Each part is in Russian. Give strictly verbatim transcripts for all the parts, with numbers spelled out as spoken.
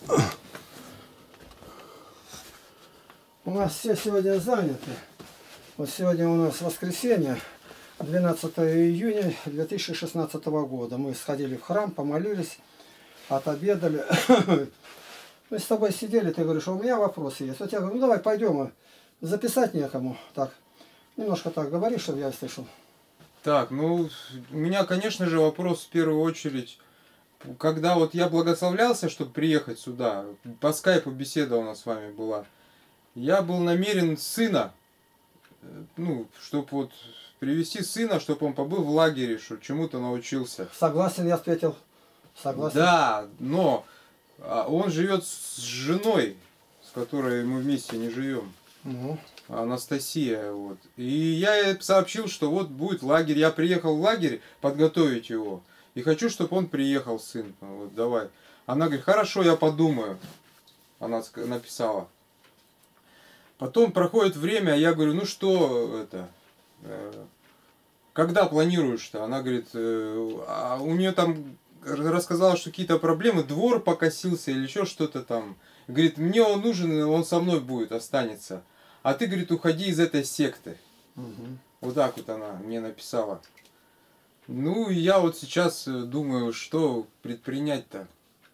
У нас все сегодня заняты. Вот сегодня у нас воскресенье, двенадцатое июня две тысячи шестнадцатого года. Мы сходили в храм, помолились, отобедали. Мы с тобой сидели, ты говоришь, у меня вопросы есть. Вот я говорю, ну давай пойдем, записать некому. Так, немножко так говори, чтобы я слышал. Так, ну, у меня, конечно же, вопрос в первую очередь. Когда вот я благословлялся, чтобы приехать сюда, по скайпу беседа у нас с вами была, я был намерен сына, ну, чтобы вот привести сына, чтобы он побыл в лагере, чтобы чему-то научился. Согласен, я ответил. Согласен. Да, но он живет с женой, с которой мы вместе не живем. Угу. Анастасия, вот. И я ей сообщил, что вот будет лагерь. Я приехал в лагерь подготовить его. И хочу, чтобы он приехал, сын. Вот, давай. Она говорит, хорошо, я подумаю. Она написала. Потом проходит время, я говорю, ну что это, э, когда планируешь-то? Она говорит, э, а у нее там рассказала, что какие-то проблемы, двор покосился или еще что-то там. Говорит, мне он нужен, он со мной будет, останется. А ты, говорит, уходи из этой секты. Угу. Вот так вот она мне написала. Ну, и я вот сейчас думаю, что предпринять-то.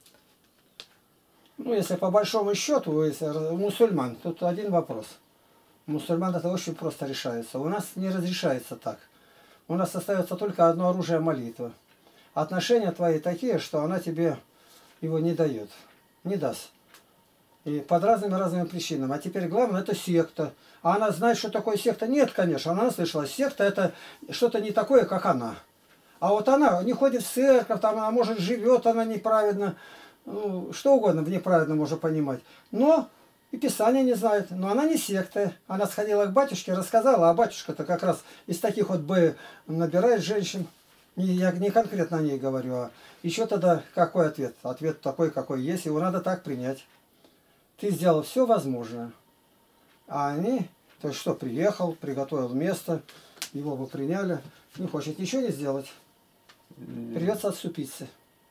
Ну, если по большому счету, если мусульман, тут один вопрос. Мусульман это очень просто решается. У нас не разрешается так. У нас остается только одно оружие — молитва. Отношения твои такие, что она тебе его не дает. Не даст. И под разными-разными причинами. А теперь главное, это секта. А она знает, что такое секта? Нет, конечно. Она слышала, секта это что-то не такое, как она. А вот она не ходит в церковь, там она, может, живет она неправильно. Ну, что угодно в неправильно можно понимать. Но и Писание не знает. Но она не секта. Она сходила к батюшке, рассказала, а батюшка-то как раз из таких вот Б набирает женщин. Я не конкретно о ней говорю, а еще тогда какой ответ? Ответ такой, какой есть, его надо так принять. Ты сделал все возможное. А они, то есть что, приехал, приготовил место, его бы приняли, не хочет ничего не сделать. Придется отступиться.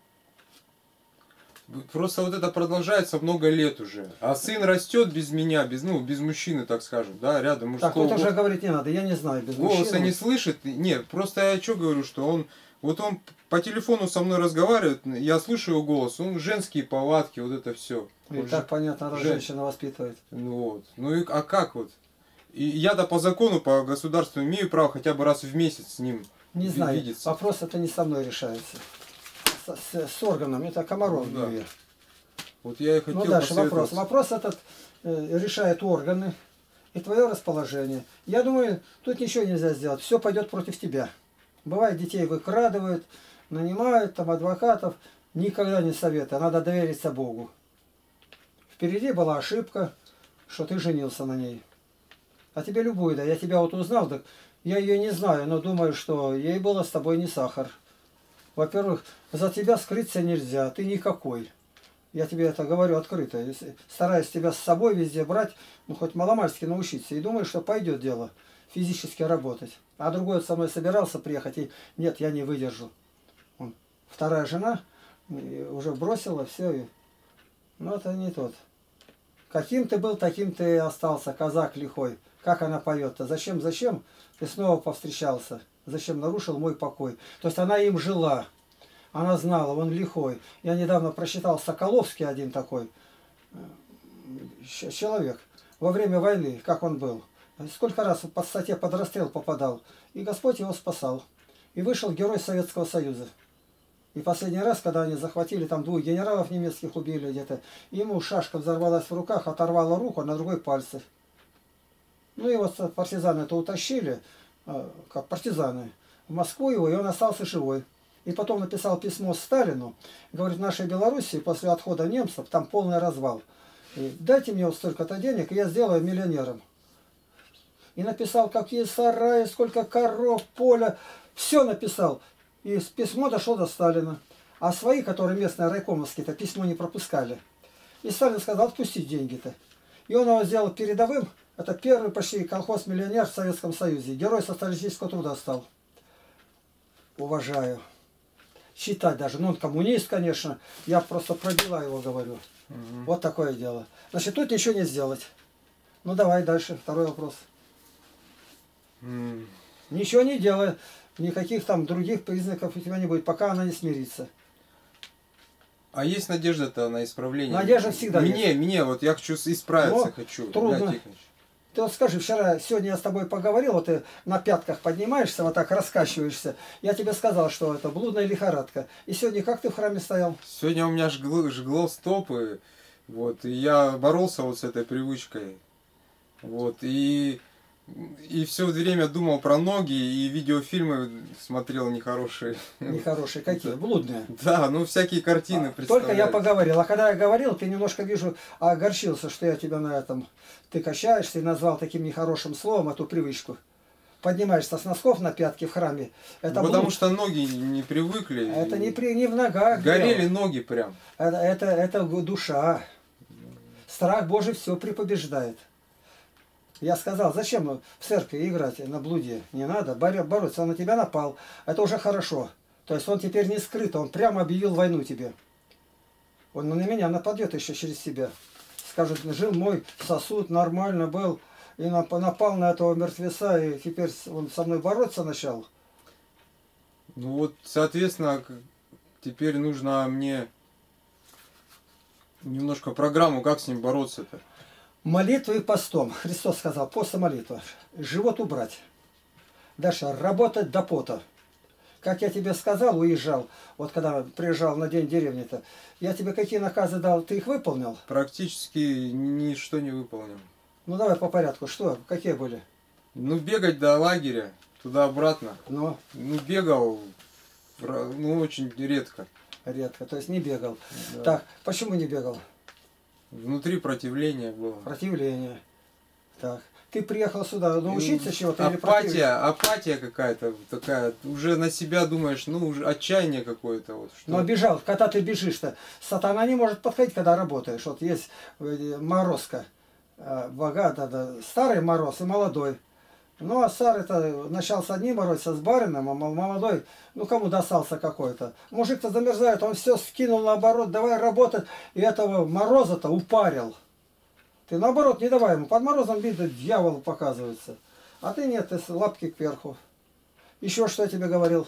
Просто вот это продолжается много лет уже. А сын растет без меня, без, ну, без мужчины, так скажем, да, рядом мужского. Так, вот уже говорить не надо, я не знаю, без голоса мужчины. не слышит. Нет, просто я что говорю, что он, вот он по телефону со мной разговаривает, я слышу его голос, он женские повадки, вот это все. И так понятно, раз жен... женщина воспитывает. Ну вот, ну и а как вот? И я-то по закону, по государству имею право хотя бы раз в месяц с ним не знаю, видеться. Вопрос это не со мной решается. С, с, с органом, это Комаров. Ну, да. Вот я и хотел ну дальше вопрос. Вопрос этот э, решает органы и твое расположение. Я думаю, тут ничего нельзя сделать. Все пойдет против тебя. Бывает, детей выкрадывают, нанимают там адвокатов. Никогда не советую. Надо довериться Богу. Впереди была ошибка, что ты женился на ней. А тебе любую, да. Я тебя вот узнал, так я ее не знаю, но думаю, что ей было с тобой не сахар. Во-первых, за тебя скрыться нельзя, ты никакой. Я тебе это говорю открыто. Если стараюсь тебя с собой везде брать, ну хоть маломальски научиться. И думаю, что пойдет дело физически работать. А другой со мной собирался приехать, и нет, я не выдержу. Он, вторая жена уже бросила все. И... Ну это не тот. Каким ты был, таким ты и остался, казак лихой. Как она поет-то? Зачем, зачем ты снова повстречался? Зачем нарушил мой покой? То есть она им жила. Она знала, он лихой. Я недавно прочитал Соколовский один такой человек. Во время войны, как он был. Сколько раз по статье под расстрел попадал. И Господь его спасал. И вышел герой Советского Союза. И последний раз, когда они захватили, там двух генералов немецких убили где-то, ему шашка взорвалась в руках, оторвала руку, а на другой пальце. Ну и вот партизаны это утащили, как партизаны, в Москву его, и он остался живой. И потом написал письмо Сталину, говорит, в нашей Белоруссии после отхода немцев там полный развал. И дайте мне вот столько-то денег, и я сделаю миллионером. И написал, какие сараи, сколько коров, поля, все написал. И письмо дошло до Сталина. А свои, которые местные райкомовские-то, письмо не пропускали. И Сталин сказал, отпусти деньги-то. И он его сделал передовым. Это первый почти колхоз-миллионер в Советском Союзе. Герой социалистического труда стал. Уважаю. считать даже. Ну, он коммунист, конечно. Я просто про дела его говорю. Угу. Вот такое дело. Значит, тут ничего не сделать. Ну, давай дальше. Второй вопрос. М. Ничего не делай. Никаких там других признаков у тебя не будет, пока она не смирится. А есть надежда-то на исправление? Надежда всегда мне, есть. Мне, вот я хочу исправиться, Но хочу. трудно. Илья Тихонович. Ты вот скажи, вчера, сегодня я с тобой поговорил, вот ты на пятках поднимаешься, вот так раскачиваешься. Я тебе сказал, что это блудная лихорадка. И сегодня как ты в храме стоял? Сегодня у меня жгло, жгло стопы, вот, и я боролся вот с этой привычкой. Вот, и, и все время думал про ноги, и видеофильмы смотрел нехорошие. Нехорошие какие? Блудные. Да, ну всякие картины А, только я представляешь. поговорил. А когда я говорил, ты немножко, вижу, огорчился, что я тебя на этом... Ты качаешься и назвал таким нехорошим словом эту привычку. Поднимаешься с носков на пятки в храме. Это Потому блуд. что ноги не привыкли. Это и не, при, не в ногах. горели дело. ноги прям. Это, это, это душа. Страх Божий все препобеждает. Я сказал, зачем в церкви играть на блуде? Не надо боро- бороться, он на тебя напал. Это уже хорошо. То есть он теперь не скрыт, он прямо объявил войну тебе. Он на меня нападет еще через себя. Скажет, жил мой сосуд, нормально был, и напал на этого мертвеца, и теперь он со мной бороться начал. Ну вот, соответственно, к- теперь нужно мне немножко программу, как с ним бороться-то. Молитвой и постом. Христос сказал, пост и молитва. Живот убрать. Дальше работать до пота. Как я тебе сказал, уезжал, вот когда приезжал на день деревни-то, я тебе какие наказы дал, ты их выполнил? Практически ничто не выполнил. Ну давай по порядку, что, какие были? Ну, бегать до лагеря, туда-обратно. Ну, Ну, бегал, ра- ну, очень редко. редко, то есть не бегал. Да. Так, почему не бегал? Внутри противление было. Противление. Так, ты приехал сюда научиться чего-то или противиться? Апатия, апатия какая-то такая. Уже на себя думаешь, ну, уже отчаяние какое-то. Вот, что... Но бежал, когда ты бежишь-то, сатана не может подходить, когда работаешь. Вот есть э, морозка, э, бога, да, да, старый мороз и молодой. Ну, а старый-то начал с одним бороться, с барином, а мол- молодой, ну, кому достался какой-то. Мужик-то замерзает, он все скинул наоборот, давай работать, и этого мороза-то упарил. Ты наоборот не давай ему, под морозом видно, дьявол показывается. А ты нет, ты с лапки кверху. Еще что я тебе говорил?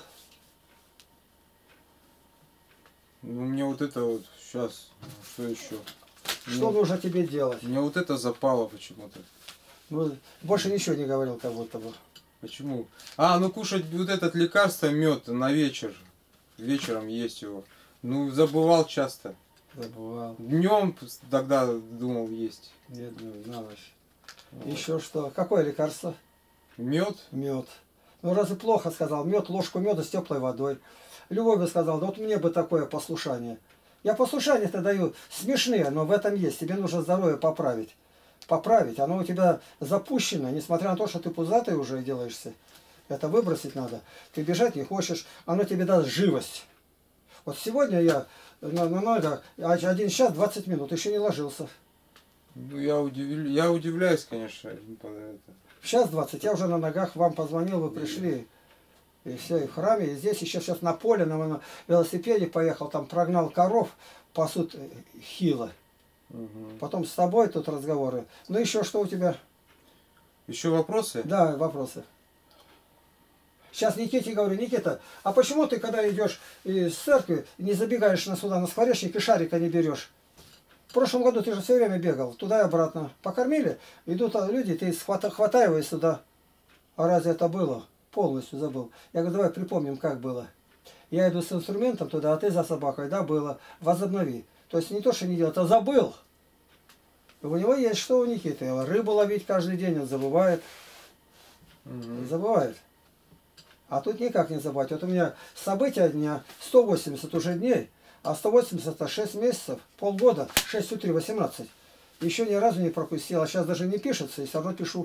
Ну, мне вот это вот сейчас, что еще? Что Мне, нужно тебе делать? мне вот это запало почему-то. Ну, больше ничего не говорил, как будто бы. Почему? А, ну кушать вот этот лекарство, мед на вечер. Вечером есть его. Ну, забывал часто. Забывал. Днем тогда думал есть. Бедную, на ночь. Вот. Еще что? Какое лекарство? Мед? Мед. Ну, разве плохо сказал? Мед, ложку меда с теплой водой. Любой бы сказал, да вот мне бы такое послушание. Я послушание-то даю смешные, но в этом есть. Тебе нужно здоровье поправить. Поправить. Оно у тебя запущено, несмотря на то, что ты пузатый уже делаешься. Это выбросить надо. Ты бежать не хочешь. Оно тебе даст живость. Вот сегодня я на, на ногах один час двадцать минут, еще не ложился. Ну, я, удивлю, я удивляюсь, конечно. Это. В час двадцать я уже на ногах, вам позвонил, вы пришли. И все, и в храме, и здесь еще сейчас на поле, на, на велосипеде поехал, там прогнал коров, пасут хило. Угу. Потом с тобой тут разговоры. Ну еще что у тебя? Еще вопросы? Да, вопросы. Сейчас Никите говорю, Никита, а почему ты, когда идешь из церкви, не забегаешь на сюда, на скворечник и шарика не берешь? В прошлом году ты же все время бегал, туда и обратно. Покормили, идут люди, ты хвата, хватай его и сюда. А разве это было? Полностью забыл. Я говорю, давай припомним, как было. Я иду с инструментом туда, а ты за собакой, да, было. Возобнови. То есть не то, что не делал, а забыл. У него есть что у Никиты. Рыбу ловить каждый день, он забывает. Угу. Забывает. А тут никак не забывать. Вот у меня события дня сто восемьдесят уже дней, а сто восемьдесят это шесть месяцев, полгода, шесть три восемнадцать. Еще ни разу не пропустил, а сейчас даже не пишется, и все равно пишу.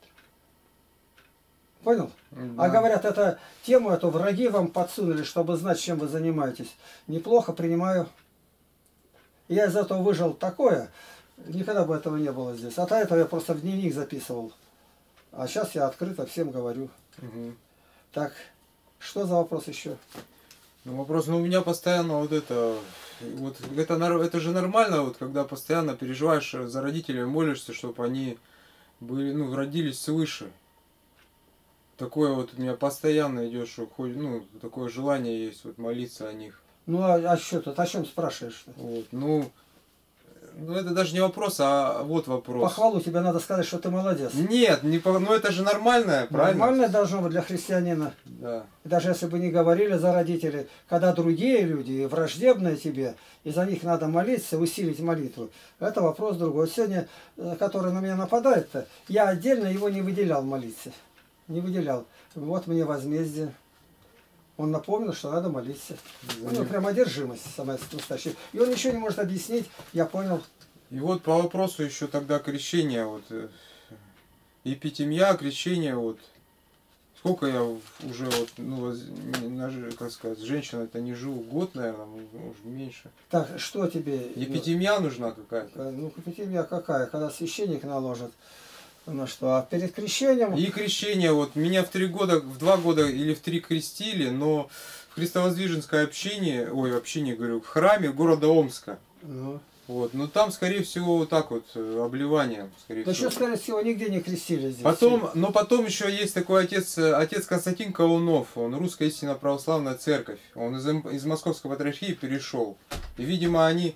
Понял? Да. А говорят, это тему эту враги вам подсунули, чтобы знать, чем вы занимаетесь. Неплохо, принимаю. Я из этого выжил такое, никогда бы этого не было здесь. А до этого я просто в дневник записывал. А сейчас я открыто всем говорю. Угу. Так, что за вопрос еще? Ну, вопрос, ну у меня постоянно вот это, вот это, нар- это же нормально, вот когда постоянно переживаешь за родителей, молишься, чтобы они были, ну, родились свыше. Такое вот у меня постоянно идет, что хоть, ну, такое желание есть вот молиться о них. Ну а, а что тут, о чем спрашиваешь-то? Вот, ну, ну это даже не вопрос, а вот вопрос. Похвалу тебе надо сказать, что ты молодец. Нет, не по... ну это же нормально, правильно? Нормально должно быть для христианина. Да. И даже если бы не говорили за родителей, когда другие люди, враждебные тебе, и за них надо молиться, усилить молитву, это вопрос другой. Вот сегодня, который на меня нападает-то, я отдельно его не выделял молиться. Не выделял. Вот мне возмездие. Он напомнил, что надо молиться. У него прям одержимость самая настоящая. И он ничего не может объяснить, я понял. И вот по вопросу еще тогда крещения, вот, епитемья, крещение, вот, сколько я уже, вот, ну, как сказать, женщина-то не живу, год, наверное, может, меньше. Так, что тебе? Епитемья нужна какая-то? Ну, епитемья какая? Когда священник наложит. Ну что, а перед крещением... И крещение, вот, меня в три года, в два года или в три крестили, но в христовоздвиженское общение, ой, общение, говорю, в храме города Омска. Ну. Вот, но там, скорее всего, вот так вот, обливанием, скорее да всего. что, скорее всего, нигде не крестили здесь. Потом, но потом еще есть такой отец, отец Константин Колунов, он русская истинно православная церковь. Он из, из Московской патриархии перешел. И, видимо, они...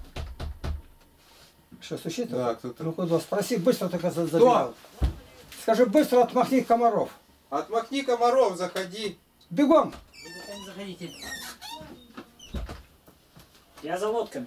Что, стучит? Да, кто-то. Ну куда? Спроси, быстро только забегал. Скажи, быстро отмахни комаров. Отмахни комаров, заходи. Бегом! Заходите. Я за лодками.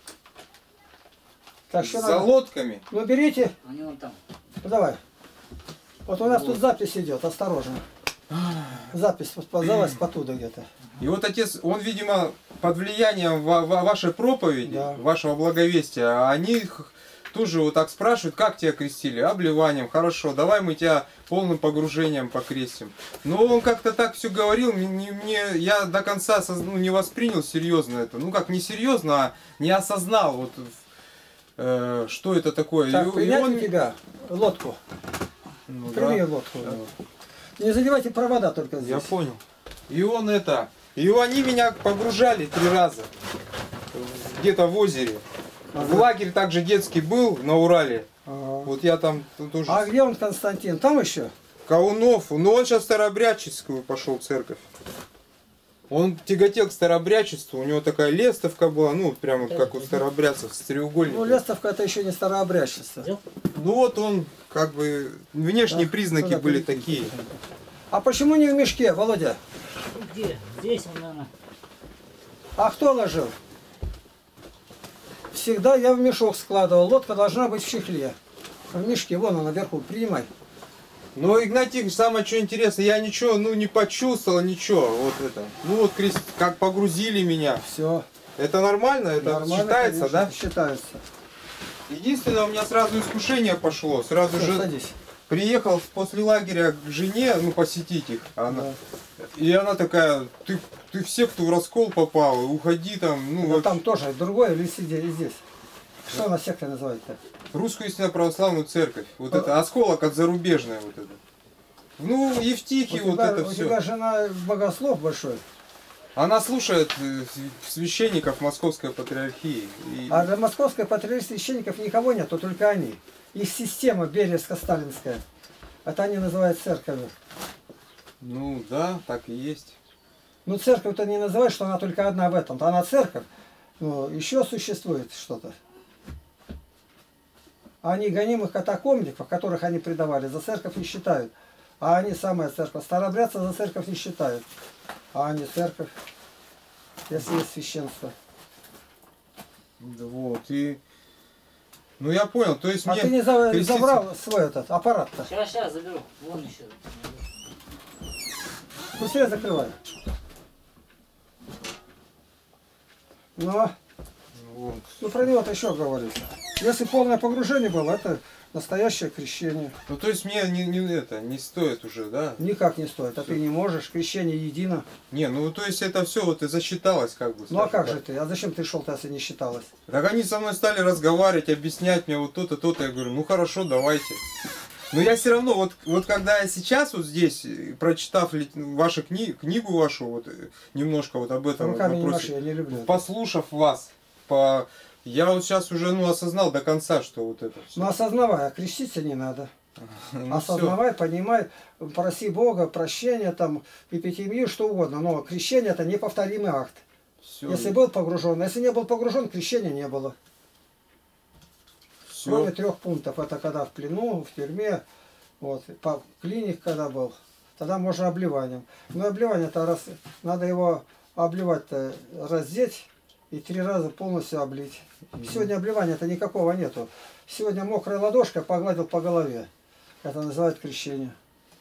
Так, что За надо? лодками. Ну берите. Они вон там. Ну давай. Вот у нас Вот. тут запись идет, осторожно. Запись залазь потуда где-то. И вот отец, он, видимо, под влиянием ва- ва- вашей проповеди, Да. вашего благовестия, они их тоже вот так спрашивают, как тебя крестили? Обливанием, хорошо, давай мы тебя полным погружением покрестим. Но он как-то так все говорил, мне, мне, я до конца осоз- ну, не воспринял серьезно это. Ну как, не серьезно, а не осознал, вот, э, что это такое. Так, И- и принять он- у тебя лодку. Ну, Прими да. лодку. Не задевайте провода только здесь. Я понял. И он это... И они меня погружали три раза. Где-то в озере. В лагерь также детский был на Урале. Ага. Вот я там тоже... А где он, Константин? Там еще? Каунов. Но он сейчас в Старообрядческую пошел в церковь. Он тяготел к старообрядчеству. У него такая лестовка была. Ну, прямо как у старообрядцев, с треугольником. Ну, лестовка это еще не старообрядчество. Ну вот он, как бы, внешние Да, признаки туда были перейти. такие. А почему не в мешке, Володя? Где? Здесь он, наверное. А кто ложил? Всегда я в мешок складывал. Лодка должна быть в чехле. В мешке, вон она наверху, принимай. Но, Игнатий, самое что интересно, я ничего, ну, не почувствовал, ничего, вот это. Ну, вот, крест, как погрузили меня. Все. Это нормально? Это Нормально, считается, конечно, да? Считается. Единственное, у меня сразу искушение пошло. Сразу Всё, же садись. приехал после лагеря к жене, ну, посетить их. Она, Да. и она такая, ты, ты в секту в раскол попал, уходи там. Ну, Но вообще, там тоже другое или сиди здесь. Что она секта называется? русскую истинно православную церковь. Вот это осколок от зарубежной вот это. Ну, Евтихи, У вот тебя, это у все. тебя жена богослов большой. Она слушает э, священников Московской патриархии. И... А для московской патриархии священников никого нет, то только они. Их система Березко-Сталинская. Это они называют церковью. Ну да, так и есть. Ну церковь-то не называют, что она только одна в этом. Она церковь. Но еще существует что-то. А они гонимых катакомников, которых они предавали, за церковь не считают. А они самая церковь. Старообрядцы за церковь не считают. А они церковь, если есть священство. Да вот, и... Ну я понял, то есть А мне... ты не за- креститься- забрал свой этот аппарат-то? Сейчас, сейчас заберу. Вон еще. Быстрее закрывай. Ну, Вот. ну про него-то еще говорится. Если полное погружение было, это настоящее крещение. Ну то есть мне не, не это, не стоит уже, да? Никак не стоит, а ты не можешь. Крещение едино. Не, ну то есть это все вот и засчиталось как бы. Ну а скажем как так. же ты? А зачем ты шел-то, если не считалось? Так они со мной стали разговаривать, объяснять мне вот то-то, то-то. Я говорю, ну хорошо, давайте. Но я все равно, вот, вот когда я сейчас вот здесь, прочитав ли, вашу кни, книгу вашу, вот немножко вот об этом Руками не вопросе, маши, я не люблю. послушав вас, по, я вот сейчас уже ну, осознал до конца, что вот это все. Ну осознавай, а креститься не надо. Ну, Осознавай, понимай, проси Бога, прощения, там, эпитемию, что угодно. Но крещение это неповторимый акт. все, Если был погружен, если не был погружен, крещения не было. все. Кроме трех пунктов. Это когда в плену, в тюрьме, вот, по клиник когда был, тогда можно обливанием. Но обливание-то раз, надо его обливать-то, раздеть и три раза полностью облить. Сегодня обливания-то никакого нету. Сегодня мокрая ладошка погладил по голове. Это называют крещение.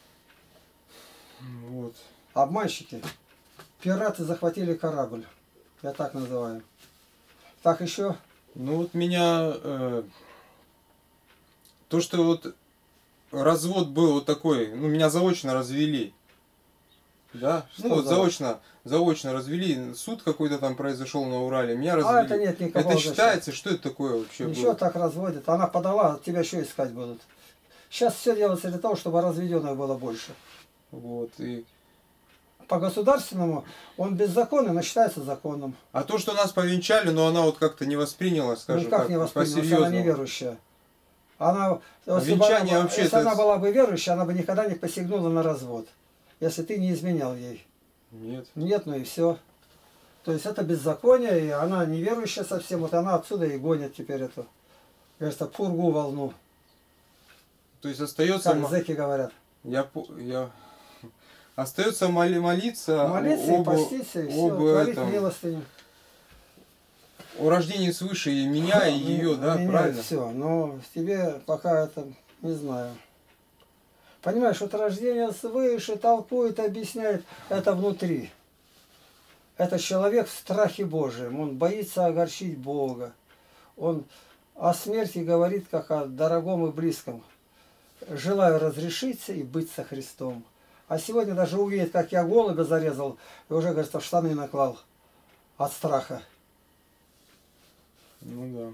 Вот. Обманщики. Пираты захватили корабль. Я так называю. Так еще. Ну вот меня э, то, что вот развод был вот такой, ну меня заочно развели. Да, что Ну, вот да. заочно, заочно развели, суд какой-то там произошел на Урале, меня А развели. это нет никакого. Это зачем. считается, что это такое вообще Ничего было? так разводят. Она подала, тебя еще искать будут. Сейчас все делается для того, чтобы разведенных было больше. Вот, и... По государственному он беззаконный, но считается законным. А то, что нас повенчали, но она вот как-то не восприняла, скажем Никак так, не восприняла, она по-серьезному. неверующая. Она, если, бы венчание она, вообще если это- она была бы верующая, она бы никогда не посягнула на развод. Если ты не изменял ей. Нет. Нет, ну и все. То есть это беззаконие, и она неверующая совсем. Вот она отсюда и гонит теперь эту, кажется, пургу волну. То есть остается... Как мо- зэки говорят. Я, по- я... Остается моли- молиться, Молиться и об, поститься, и все. об Творить этом, милостыню. о рождении свыше и меня, и ее, да, правильно? Все, но тебе пока это не знаю. Понимаешь, вот рождение свыше толкует, объясняет, это внутри. Это человек в страхе Божьем, он боится огорчить Бога. Он о смерти говорит, как о дорогом и близком. Желаю разрешиться и быть со Христом. А сегодня даже увидит, как я голубя зарезал, и уже, говорится, в штаны наклал от страха. Ну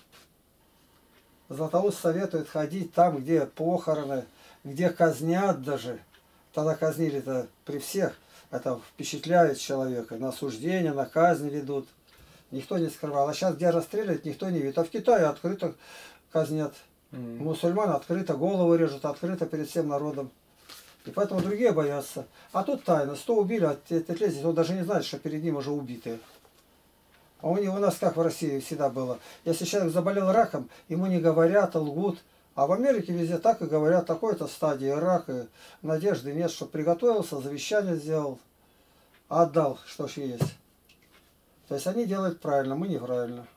да. Златоуст советует ходить там, где похороны, где казнят даже. Тогда казнили-то при всех. Это впечатляет человека. На осуждение, на казнь ведут. Никто не скрывал. А сейчас где расстреливают, никто не видит. А в Китае открыто казнят. М. Мусульман открыто голову режут, открыто перед всем народом. И поэтому другие боятся. А тут тайна. Сто убили, а ты, ты лезешь, он даже не знает, что перед ним уже убитые. А у, него, у нас как в России всегда было. Если человек заболел раком, ему не говорят, лгут. А в Америке везде так и говорят, такой-то стадии рак, и надежды нет, что приготовился, завещание сделал, отдал, что ж есть. То есть они делают правильно, мы неправильно.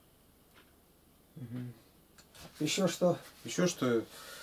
Мгм. Еще что? Еще что?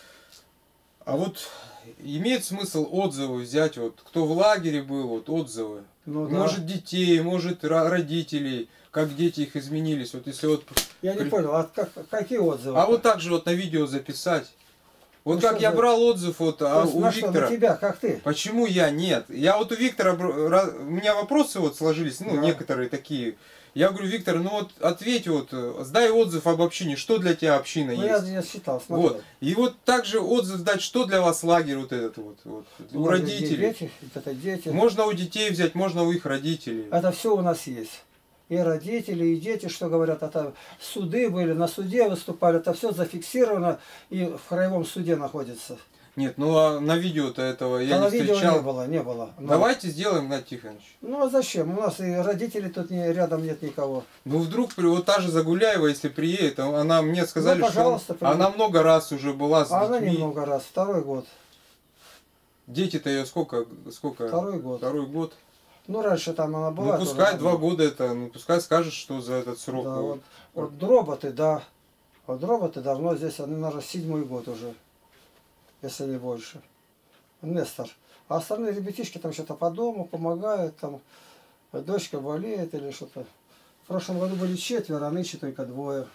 А вот имеет смысл отзывы взять, вот кто в лагере был, вот отзывы. Ну, да. Может детей, может ро- родителей, как дети их изменились. Вот если вот... Я не при- понял, а как, какие отзывы? А вот так же вот на видео записать. Вот Ну, как что я за- брал отзыв вот То а, есть у на что, Виктора. на тебя, как ты? Почему я нет? Я вот у Виктора, бр- ра- у меня вопросы вот сложились, ну, Да. некоторые такие. Я говорю, Виктор, ну вот ответь вот, э, сдай отзыв об общине, что для тебя община Ну, я, есть. я считал, смотри. Вот. И вот также отзыв дать, что для вас лагерь вот этот вот, вот у Вот родителей. Дети, это дети. Можно у детей взять, можно у их родителей. Это все у нас есть. И родители, и дети, что говорят, это суды были, на суде выступали, это все зафиксировано и в краевом суде находится. Нет, ну а на видео-то этого я Тогда не видео встречал. не было, не было. Но- Давайте сделаем, Игнат Тихонович. Ну а зачем? У нас и родителей тут не, рядом нет никого. Ну вдруг при- вот та же Загуляева, если приедет, а- она мне сказали, Ну, пожалуйста, что она приедет. много раз уже была с А она детьми. немного раз, второй год. Дети-то ее сколько, сколько? Второй год. Второй год. Ну раньше там она была. Ну тоже пускай там два была. года это, ну пускай скажет, что за этот срок. Да, вот. вот, вот дроботы, да. Вот дроботы давно здесь, они, наверное, седьмой год уже, если не больше. Нестор. А остальные ребятишки там что-то по дому помогают, там дочка болеет или что-то. В прошлом году были четверо, а нынче только двое.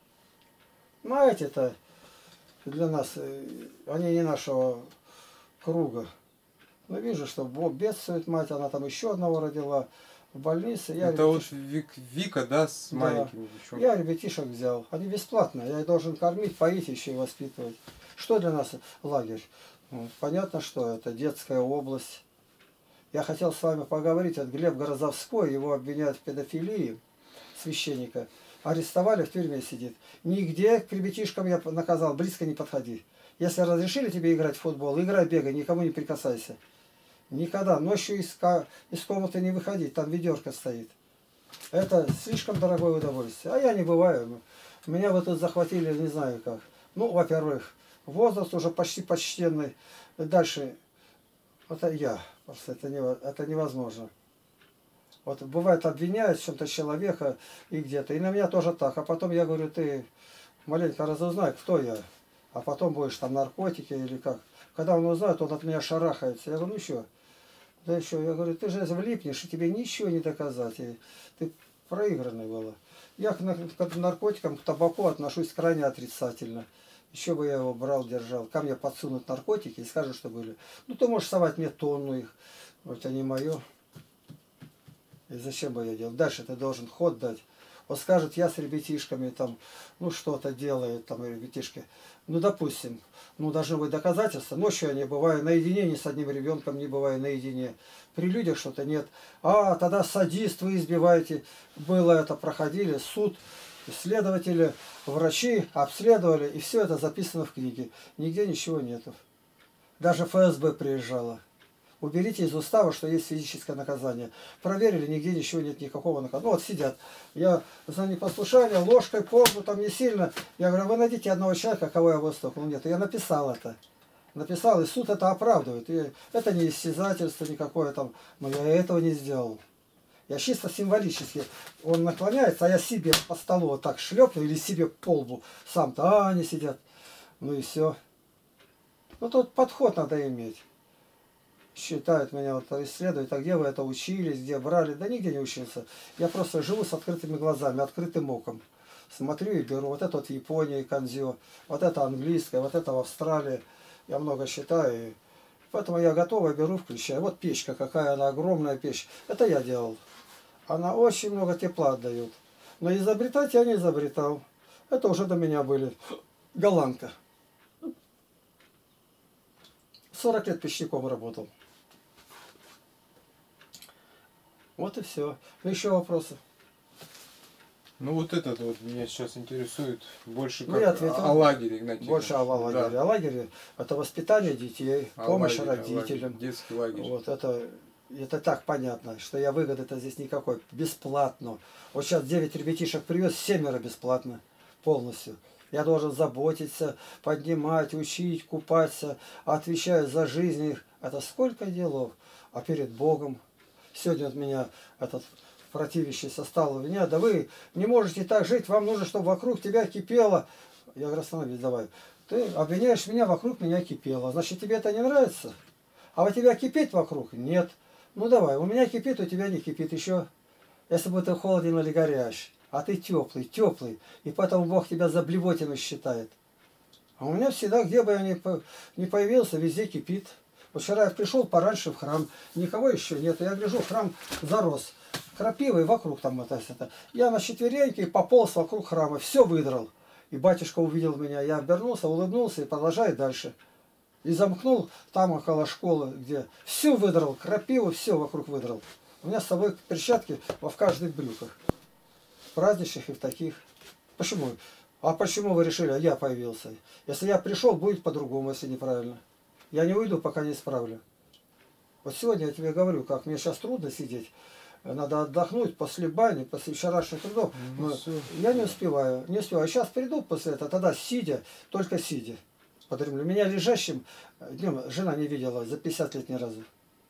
Ну а эти-то для нас, э, они не нашего круга. Но вижу, что Бог бедствует мать, она там еще одного родила в больнице. Я Это вот ребятиш- Вик- Вика, да, с Да. маленькими девчонками. Я ребятишек взял. Они бесплатно. Я их должен кормить, поить еще и воспитывать. Что для нас лагерь? Ну, понятно, что это детская область. Я хотел с вами поговорить. Вот Глеб Грозовской, его обвиняют в педофилии, священника. Арестовали, в тюрьме сидит. Нигде к ребятишкам я наказал, близко не подходи. Если разрешили тебе играть в футбол, играй, бегай, никому не прикасайся. Никогда. Ночью из, из комнаты не выходить, там ведерко стоит. Это слишком дорогое удовольствие. А я не бываю. Меня вот тут захватили, не знаю как. Ну, во-первых, возраст уже почти почтенный. Дальше, это я. Просто это, не, это невозможно. Вот бывает обвиняют в чем-то человека и где-то. И на меня тоже так. А потом я говорю, ты маленько разузнай, кто я. А потом будешь там наркотики или как. Когда он узнает, он от меня шарахается. Я говорю, ну что? Да еще, я говорю, ты же влипнешь, и тебе ничего не доказать. И ты проигранный была. Я к наркотикам, к табаку отношусь крайне отрицательно. Еще бы я его брал, держал. Ко мне подсунут наркотики и скажут, что были. Ну, ты можешь совать мне тонну их. Вот они мое. И зачем бы я делал? Дальше ты должен ход дать. Он скажет, я с ребятишками там, ну, что-то делает, там, ребятишки. Ну, допустим, ну, должны быть доказательства. Ночью я не бываю наедине, ни с одним ребенком не бываю наедине. При людях что-то нет. А, тогда садист, вы избиваете. Было это, проходили, суд, следователи, врачи обследовали, и все это записано в книге. Нигде ничего нету. Даже эф эс бэ приезжала. Уберите из устава, что есть физическое наказание. Проверили, нигде ничего нет, никакого наказания. Ну вот сидят. Я за непослушание, ложкой, полбу, там не сильно. Я говорю, вы найдите одного человека, кого я выступил. Нет, я написал это. Написал, и суд это оправдывает. И это не истязательство никакое там. Но я этого не сделал. Я чисто символически. Он наклоняется, а я себе по столу вот так шлепну или себе по лбу. Сам-то, а они сидят. Ну и все. Ну тут подход надо иметь. Считают меня, вот исследуют, а где вы это учились, где брали. Да нигде не учился. Я просто живу с открытыми глазами, открытым оком. Смотрю и беру. Вот это вот в Японии канзё, вот это английское, вот это в Австралии. Я много считаю. И поэтому я готово беру, включаю. Вот печка, какая она огромная печь. Это я делал. Она очень много тепла отдает. Но изобретать я не изобретал. Это уже до меня были. Голландка. сорок лет печником работал. Вот и все. Ну, еще вопросы? Ну вот этот вот меня сейчас интересует больше Ну, я как ответил. о, о лагере, Игнатий Больше о Игнатьевич. лагере. Да. О лагере это воспитание детей, О помощь лагере, о лагере. родителям. Детский лагерь. Вот это, это так понятно, что я выгоды-то здесь никакой. Бесплатно. Вот сейчас девять ребятишек привез, семеро бесплатно. Полностью. Я должен заботиться, поднимать, учить, купаться, отвечаю за жизнь их. Это сколько делов. А перед Богом. Сегодня от меня этот противящийся стал у меня. Да вы не можете так жить, вам нужно, чтобы вокруг тебя кипело. Я говорю, остановись, давай. Ты обвиняешь меня, вокруг меня кипело. Значит, тебе это не нравится? А у тебя кипит вокруг? Нет. Ну давай, у меня кипит, у тебя не кипит еще. Если бы ты холоден или горяч. А ты теплый, теплый. И поэтому Бог тебя за блевотину считает. А у меня всегда, где бы я ни, ни появился, везде кипит. Вот вчера я пришел пораньше в храм. Никого еще нет. Я гляжу, храм зарос. Крапивой вокруг там это, это. Я на четвереньке пополз вокруг храма. Все выдрал. И батюшка увидел меня. Я обернулся, улыбнулся и продолжаю дальше. И замкнул там около школы, где все выдрал. Крапиву, все вокруг выдрал. У меня с собой перчатки во в каждых брюках. Праздничных и в таких. Почему? А почему вы решили, а я появился? Если я пришел, будет по-другому, если неправильно. Я не уйду, пока не исправлю. Вот сегодня я тебе говорю, как мне сейчас трудно сидеть. Надо отдохнуть после бани, после вчерашних трудов. Ну, Но все. я не успеваю, не успеваю. Сейчас приду после этого, тогда сидя, только сидя. Подремлю. Меня лежащим днем жена не видела за пятьдесят лет ни разу.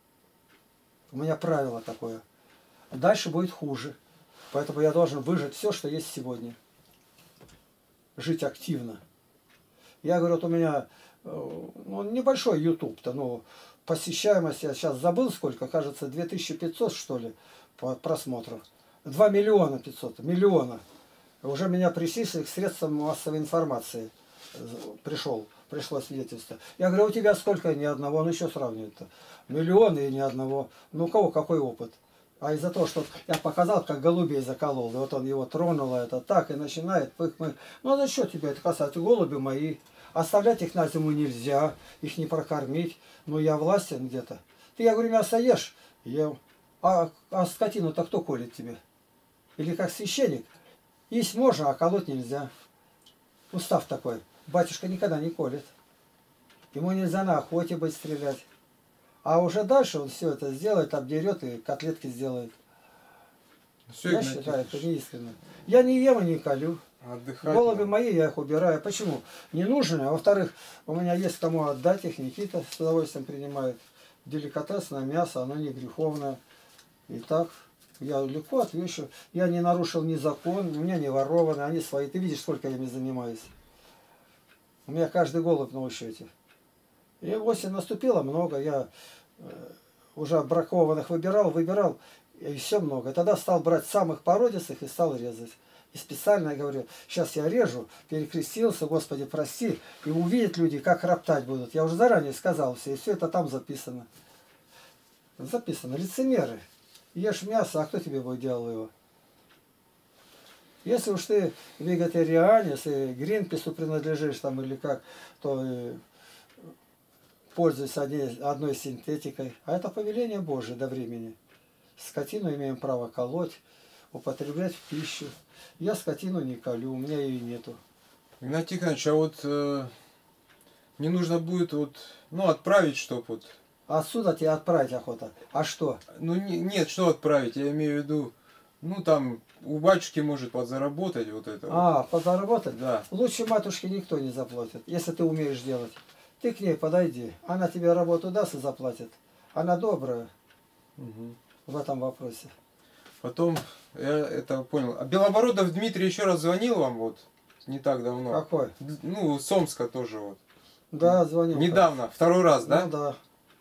У меня правило такое. Дальше будет хуже. Поэтому я должен выжить все, что есть сегодня. Жить активно. Я говорю, вот у меня ну, небольшой YouTube-то, но посещаемость, я сейчас забыл сколько, кажется, две тысячи пятьсот, что ли, по просмотров. два миллиона пятьсот, миллиона. Уже меня причислили к средствам массовой информации. Пришел, пришло свидетельство. Я говорю, у тебя сколько? Ни одного, ну еще сравнивать-то. Миллионы и ни одного. Ну у кого какой опыт? А из-за того, что я показал, как голубей заколол, и вот он его тронул, это так, и начинает пых-мых. Ну а за что тебе это касается? Голуби мои. Оставлять их на зиму нельзя, их не прокормить. Но я властен где-то. Ты, я говорю, мясо ешь, ем. А, а скотину-то кто колет тебе? Или как священник? Есть можно, а колоть нельзя. Устав такой. Батюшка никогда не колет. Ему нельзя на охоте быть стрелять. А уже дальше он все это сделает, обдерет и котлетки сделает. Все, Я считаю, это неискренно. Я не ем и не колю. Отдыхать. Голуби надо. мои, я их убираю. Почему? Не нужны. А во-вторых, у меня есть кому отдать их. Никита с удовольствием принимает. Деликатесное мясо, оно не греховное. И так я легко отвечу. Я не нарушил ни закон, у меня не ворованы, они свои. Ты видишь, сколько я ими занимаюсь. У меня каждый голубь на учете. И осень наступила много, я э, уже бракованных выбирал, выбирал, и все много. Тогда стал брать самых породистых и стал резать. И специально я говорю, сейчас я режу, перекрестился, Господи, прости, и увидят люди, как роптать будут. Я уже заранее сказал все, и все это там записано. Записано. Лицемеры. Ешь мясо, а кто тебе будет делал его? Если уж ты вегетарианец и Гринпису принадлежишь там или как, то и пользуйся одной, одной синтетикой. А это повеление Божие до времени. Скотину имеем право колоть, употреблять в пищу. Я скотину не колю, у меня ее нету. Игнатий Тихонович, а вот э, мне нужно будет вот, ну, отправить, чтоб вот. Отсюда тебе отправить охота. А что? Ну не, нет, что отправить, я имею в виду, ну там у батюшки может подзаработать вот это. А, вот. подзаработать? Да. Лучше матушке никто не заплатит, если ты умеешь делать. Ты к ней подойди, она тебе работу даст и заплатит. Она добрая Угу. в этом вопросе. Потом, я это понял. А Белобородов Дмитрий еще раз звонил вам вот, не так давно. Какой? Ну, с Омска тоже вот. Да, звонил. Недавно, второй раз, да? Ну да.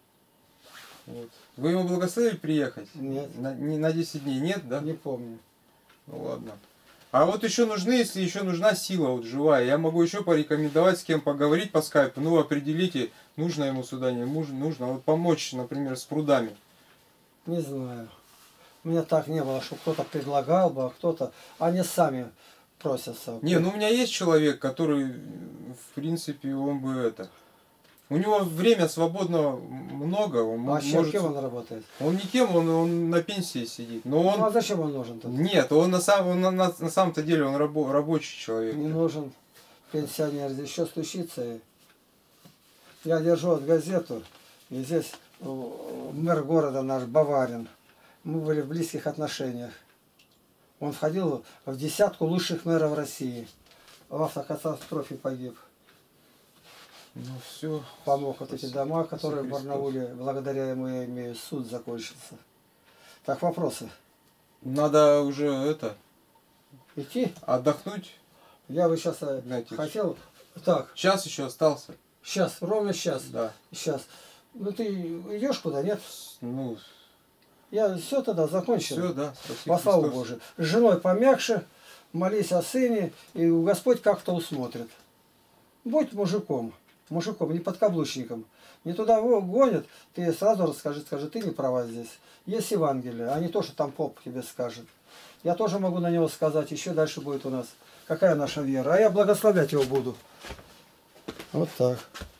Вот. Вы ему благословили приехать? Нет. На, не, на десять дней нет, да? Не помню. Ну ладно. А вот еще нужны, если еще нужна сила вот живая, я могу еще порекомендовать, с кем поговорить по скайпу, ну определите, нужно ему сюда, не нужно, нужно вот помочь, например, с прудами. Не знаю. У меня так не было, что кто-то предлагал бы, а кто-то... Они сами просятся. Не, ну у меня есть человек, который, в принципе, он бы это... У него время свободного много, он А мо- чем, может... кем он работает? Он никем, он, он на пенсии сидит, но он... Ну а зачем он нужен тут? Нет, он на, сам, он на, на, на самом-то деле он рабо, рабочий человек. Не нужен пенсионер. Здесь еще стучится. И... Я держу вот газету, и здесь э, мэр города наш Баварин. Мы были в близких отношениях. Он входил в десятку лучших мэров России. В автокатастрофе погиб. Ну все. Помог вот эти дома, которые в Христос. Барнауле, благодаря ему я имею, суд закончился. Так, вопросы. Надо уже это Идти? отдохнуть. Я бы сейчас Знаете, хотел... Так, Час еще остался. сейчас, ровно сейчас. Да. Сейчас. Ну ты идешь куда, нет? Ну, Я все тогда закончил. все, да. Спаси По славу Христос. Божию. С женой помягче, молись о сыне, и Господь как-то усмотрит. Будь мужиком. Мужиком, не подкаблучником. Не туда его гонят, ты сразу расскажи, скажи, ты не права здесь. Есть Евангелие, а не то, что там поп тебе скажет. Я тоже могу на него сказать, еще дальше будет у нас. Какая наша вера. А я благословлять его буду. Вот так.